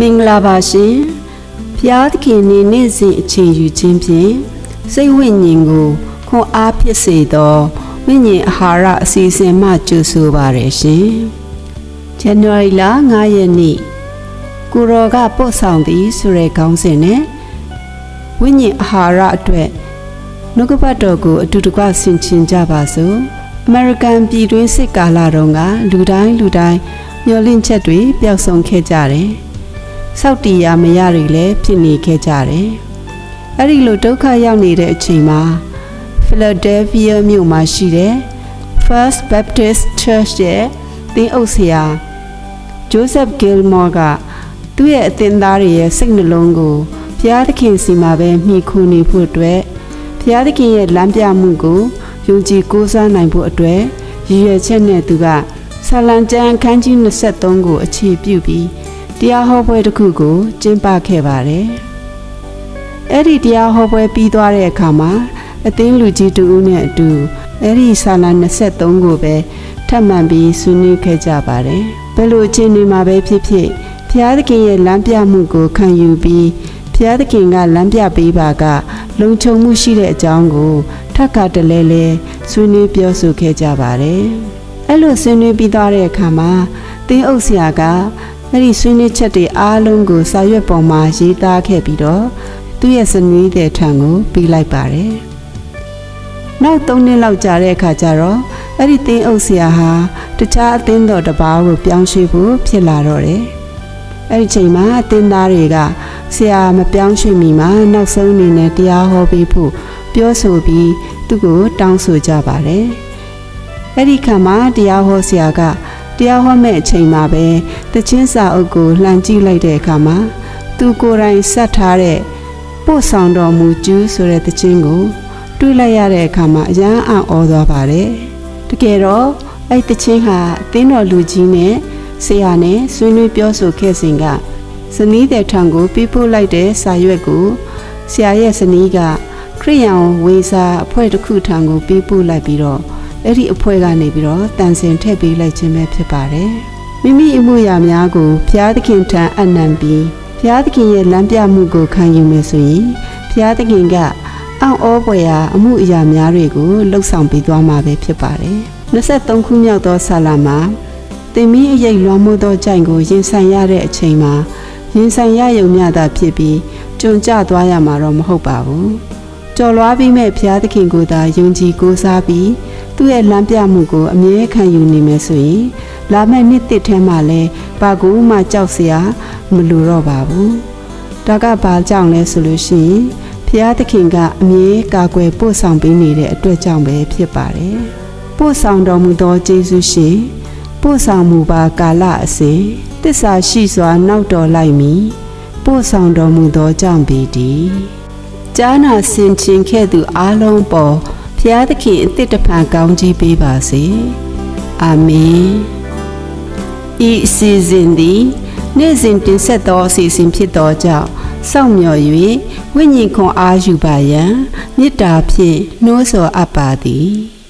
Mingla Bashi, Piatkin Nizi Chinju Chimpi, say winning go apisido, winning Hara season machu subarishi. January la ngayani, Kuroga posoundi sure counsene, winning Hara dwe, Nogabatogo Tutuka Sinchin Jabaso, American between Sikala Ronga, Ludai, Yolin Chetwi, Biasong Kejare. Sauti ya mayari le pini kejare. Ari lo doka yang ni de chima. Philadelphia mu ma shi de First Baptist Church ye tin auk sia Joseph Gilmore ga tu ye atin da ri ye sik nalong ko Phaya Thakhin si ma be mi khu ni phu atwe Phaya Thakhin ye lam pya mu ko yongji ko sa naing phu atwe yi yue chet ne tu ga Salan Chan Khan ji 23 ko achi pyu biတရားဟောပွဲတစ်ခုကိုကျင်းပခဲ့ပါတယ်။အဲ့ဒီတရားဟောပွဲပြီးသွားတဲ့အခါမှာအသင်းလူကြီးတူဦးနဲ့အတူအဲ့ဒီဆာလံ23ကိုပဲထပ်မံပြီးဆွေးနွေးခဲ့ကြပါတယ်။ဘယ်လိုအခြေအနေမှာပဲဖြစ်ဖြစ်ဘုရားသခင်ရဲ့လမ်းပြမှုကိုခံယူပြီးဘုရားသခင်ကလမ်းပြပေးပါကလုံခြုံမှုရှိတဲ့အကြောင်းကိုထပ်ခါတလဲလဲဆွေးနွေးပြောဆိုခဲ့ကြပါတယ်။အဲ့လိုဆွေးနွေးပြီးသွားတဲ့အခါမှာတင်းအုပ်ဆရာကအဲ့ဒီဆွေးနွေးချက်တွေအားလုံးကိုစာရွက်ပေါ်မှာရေးသားခဲ့ပြီးတော့သူ့ရဲ့ဇနီးတဲ့ထံကိုပေးလိုက်ပါတယ်။နောက်3နှစ်လောက်ကြာတဲ့အခါကျတော့အဲ့ဒီတင်းအုပ်ဆရာဟာတခြားအသင်းတော်တစ်ပါးကိုပြောင်းရွှေ့ဖို့ဖြစ်လာတော့တယ်။အဲ့ဒီချိန်မှာအသင်းသားတွေကဆရာမပြောင်းရွှေ့မီမှာနောက်ဆုံးအနေနဲ့တရားဟောပေးဖို့ပြောဆိုပြီးသူ့ကိုတောင်းဆိုကြပါတယ်။အဲ့ဒီခါမှာတရားဟောဆရာကတရားဟောမဲ့အချိန်မှာပဲတချင်းစာအုပ်ကိုလှန်ကြည့်လိုက်တဲ့အခါမှာသူကိုယ်တိုင်ဆက်ထားတဲ့ပို့ဆောင်တော်မူကျူးဆိုတဲ့တချင်းကိုတွေ့လိုက်ရတဲ့အခါမှာအယမ်းအံ့ဩသွားပါတယ်။တကယ်တော့အဲ့တချင်းဟာအသင်းတော်လူကြီးနဲ့ဆရာနဲ့ဆွေးနွေးပြောဆိုခဲ့စဉ်ကဇနီးတဲ့ထံကိုပြပို့လိုက်တဲ့စာရွက်ကိုဆရာရဲ့ဇနီးကခရိယန်ဝေစာအဖွဲ့တစ်ခုထံကိုပြပို့လိုက်ပြီးတော့အဲ့ဒီအဖွဲ့ကနေပြီးတော့တန်ဆင်ထည့်ပေးလိုက်ခြင်းပဲဖြစ်ပါတယ်။မိမိအမှုရာများကိုဘုရားသခင်ထံအနံပြီးဘုရားသခင်ရဲ့လမ်းပြမှုကိုခံယူမယ်ဆိုရင်ဘုရားသခင်ကအံ့ဩဖွယ်ရာအမှုအရာများတွေကိုလှုပ်ဆောင်ပေးသွားမှာပဲဖြစ်ပါတယ်။23ခုမြောက်သောဆာလံမှာသင်မီးအရေးလွှမ်းမိုးသောကြိုင်ကိုရင်ဆိုင်ရတဲ့အချိန်မှာရင်ဆိုင်ရယုံမျှတာဖြစ်ပြီးကြုံကြသွားရမှာတော့မဟုတ်ပါဘူး။ကြော်လွားပြီးမဲ့ဘုရားသခင်ကိုသာယုံကြည်ကိုးစားပြီးသူ့ရဲ့လမ်းပြမှုကိုအမြဲခံယူနေမယ်ဆိုရင်လာမယ့်နှစ်တစ်ထဲမှာလည်းဘာကူမှကြောက်စရာမလိုတော့ပါဘူး။ဒါကဘာကြောင့်လဲဆိုလို့ရှိရင်ဘုရားသခင်ကအမြဲကာကွယ်ပို့ဆောင်ပေးနေတဲ့အတွက်ကြောင့်ပဲဖြစ်ပါတယ်။ပို့ဆောင်တော်မူသောယေရှုရှင်ပို့ဆောင်မူပါကာလအစဉ်တစ္ဆာရှိစွာနောက်တော်လိုက်မည်ပို့ဆောင်တော်မူသောကြောင့်ပေတည်း။ကြားနာဆင်ခြင်ခဲ့သူအားလုံးပေါ်ဘုရားသခင်အသစ်တဖန်ကောင်းကြီးပေးပါစေ။အာမင်။ဤအစီအစဉ်သည်နေ့စဉ်တင်ဆက်သောအစီအစဉ်ဖြစ်သောကြောင့်စောင့်မျှော်၍ဝိညာဉ်ခွန်အားယူပါရန်မေတ္တာဖြင့်နှိုးဆော်အပ်ပါသည်။